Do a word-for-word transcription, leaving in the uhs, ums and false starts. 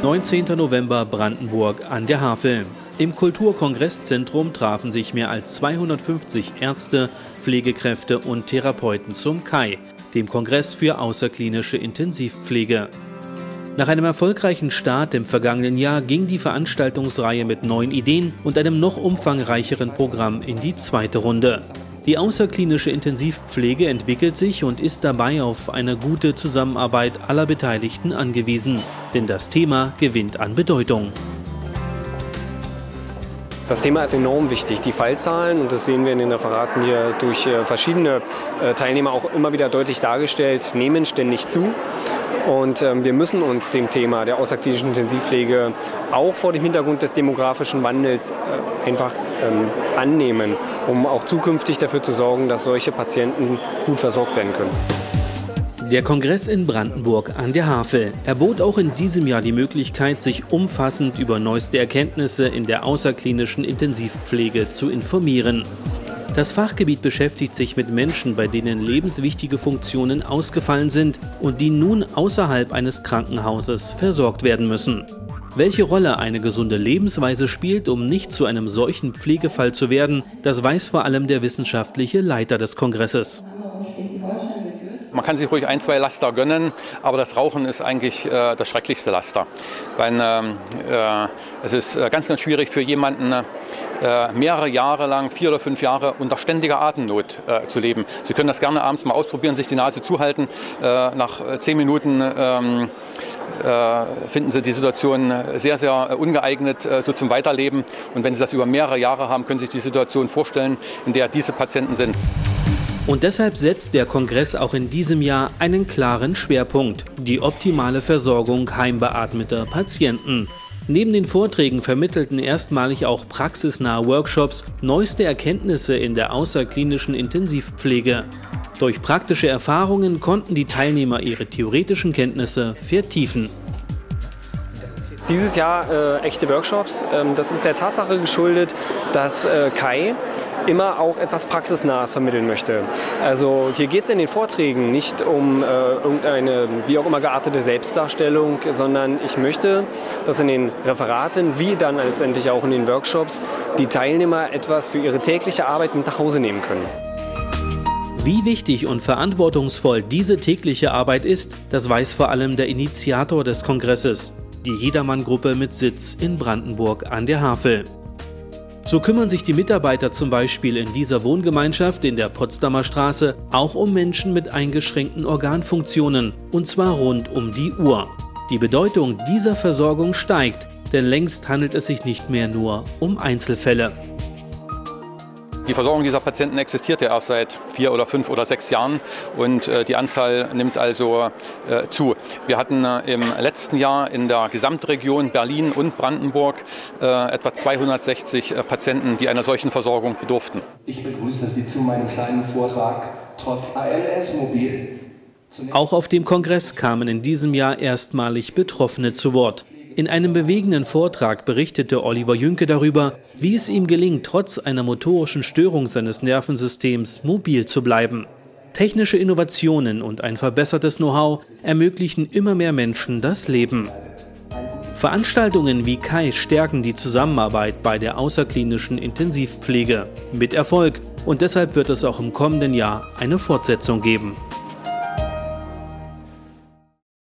neunzehnter November, Brandenburg an der Havel. Im Kulturkongresszentrum trafen sich mehr als zweihundertfünfzig Ärzte, Pflegekräfte und Therapeuten zum K A I, dem Kongress für außerklinische Intensivpflege. Nach einem erfolgreichen Start im vergangenen Jahr ging die Veranstaltungsreihe mit neuen Ideen und einem noch umfangreicheren Programm in die zweite Runde. Die außerklinische Intensivpflege entwickelt sich und ist dabei auf eine gute Zusammenarbeit aller Beteiligten angewiesen, denn das Thema gewinnt an Bedeutung. Das Thema ist enorm wichtig. Die Fallzahlen, und das sehen wir in den Referaten hier durch verschiedene Teilnehmer auch immer wieder deutlich dargestellt, nehmen ständig zu. Und ähm, wir müssen uns dem Thema der außerklinischen Intensivpflege auch vor dem Hintergrund des demografischen Wandels äh, einfach ähm, annehmen, um auch zukünftig dafür zu sorgen, dass solche Patienten gut versorgt werden können. Der Kongress in Brandenburg an der Havel. Er bot auch in diesem Jahr die Möglichkeit, sich umfassend über neueste Erkenntnisse in der außerklinischen Intensivpflege zu informieren. Das Fachgebiet beschäftigt sich mit Menschen, bei denen lebenswichtige Funktionen ausgefallen sind und die nun außerhalb eines Krankenhauses versorgt werden müssen. Welche Rolle eine gesunde Lebensweise spielt, um nicht zu einem solchen Pflegefall zu werden, das weiß vor allem der wissenschaftliche Leiter des Kongresses. Man kann sich ruhig ein, zwei Laster gönnen, aber das Rauchen ist eigentlich äh, das schrecklichste Laster. Weil, äh, es ist äh, ganz, ganz schwierig für jemanden, äh, mehrere Jahre lang, vier oder fünf Jahre unter ständiger Atemnot äh, zu leben. Sie können das gerne abends mal ausprobieren, sich die Nase zuhalten. Äh, nach äh, zehn Minuten ähm, äh, finden Sie die Situation sehr, sehr ungeeignet äh, so zum Weiterleben. Und wenn Sie das über mehrere Jahre haben, können Sie sich die Situation vorstellen, in der diese Patienten sind. Und deshalb setzt der Kongress auch in diesem Jahr einen klaren Schwerpunkt: die optimale Versorgung heimbeatmeter Patienten. Neben den Vorträgen vermittelten erstmalig auch praxisnahe Workshops neueste Erkenntnisse in der außerklinischen Intensivpflege. Durch praktische Erfahrungen konnten die Teilnehmer ihre theoretischen Kenntnisse vertiefen. Dieses Jahr äh, echte Workshops, ähm, das ist der Tatsache geschuldet, dass äh, K A I immer auch etwas Praxisnahes vermitteln möchte. Also hier geht es in den Vorträgen nicht um äh, irgendeine wie auch immer geartete Selbstdarstellung, sondern ich möchte, dass in den Referaten wie dann letztendlich auch in den Workshops die Teilnehmer etwas für ihre tägliche Arbeit mit nach Hause nehmen können. Wie wichtig und verantwortungsvoll diese tägliche Arbeit ist, das weiß vor allem der Initiator des Kongresses, die Jedermann-Gruppe mit Sitz in Brandenburg an der Havel. So kümmern sich die Mitarbeiter zum Beispiel in dieser Wohngemeinschaft in der Potsdamer Straße auch um Menschen mit eingeschränkten Organfunktionen, und zwar rund um die Uhr. Die Bedeutung dieser Versorgung steigt, denn längst handelt es sich nicht mehr nur um Einzelfälle. Die Versorgung dieser Patienten existiert ja erst seit vier oder fünf oder sechs Jahren und äh, die Anzahl nimmt also äh, zu. Wir hatten äh, im letzten Jahr in der Gesamtregion Berlin und Brandenburg äh, etwa zweihundertsechzig äh, Patienten, die einer solchen Versorgung bedurften. Ich begrüße Sie zu meinem kleinen Vortrag trotz A L S-Mobil. Auch auf dem Kongress kamen in diesem Jahr erstmalig Betroffene zu Wort. In einem bewegenden Vortrag berichtete Oliver Jünke darüber, wie es ihm gelingt, trotz einer motorischen Störung seines Nervensystems mobil zu bleiben. Technische Innovationen und ein verbessertes Know-how ermöglichen immer mehr Menschen das Leben. Veranstaltungen wie K A I stärken die Zusammenarbeit bei der außerklinischen Intensivpflege mit Erfolg, und deshalb wird es auch im kommenden Jahr eine Fortsetzung geben.